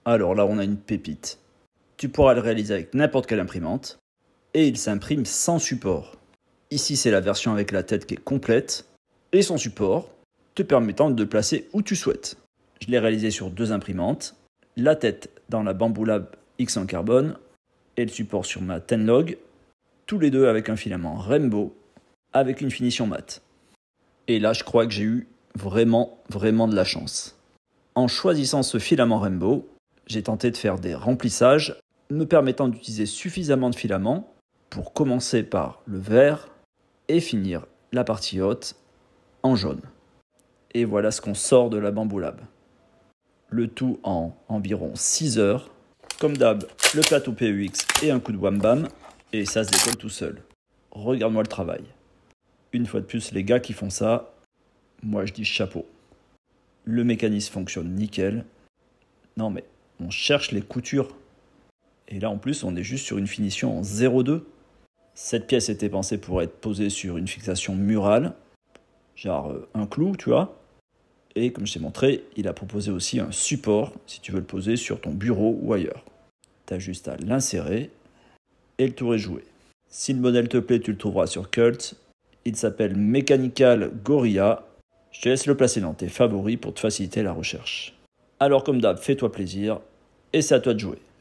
Alors là, on a une pépite. Tu pourras le réaliser avec n'importe quelle imprimante et il s'imprime sans support. Ici, c'est la version avec la tête qui est complète et son support te permettant de le placer où tu souhaites. Je l'ai réalisé sur 2 imprimantes, la tête dans la Bambu Lab X en carbone et le support sur ma Tenlog, tous les deux avec un filament Rainbow avec une finition mate. Et là, je crois que j'ai eu vraiment de la chance. En choisissant ce filament Rainbow, j'ai tenté de faire des remplissages me permettant d'utiliser suffisamment de filaments pour commencer par le vert et finir la partie haute en jaune. Et voilà ce qu'on sort de la Bambu Lab. Le tout en environ 6 heures. Comme d'hab, le plateau PEX et un coup de wham bam, et ça se décolle tout seul. Regarde-moi le travail. Une fois de plus, les gars qui font ça, moi je dis chapeau. Le mécanisme fonctionne nickel. Non mais, on cherche les coutures. Et là en plus, on est juste sur une finition en 0,2. Cette pièce était pensée pour être posée sur une fixation murale, genre un clou, tu vois. Et comme je t'ai montré, il a proposé aussi un support si tu veux le poser sur ton bureau ou ailleurs. Tu as juste à l'insérer et le tour est joué. Si le modèle te plaît, tu le trouveras sur Cult. Il s'appelle Mechanical Gorilla. Je te laisse le placer dans tes favoris pour te faciliter la recherche. Alors comme d'hab, fais-toi plaisir et c'est à toi de jouer.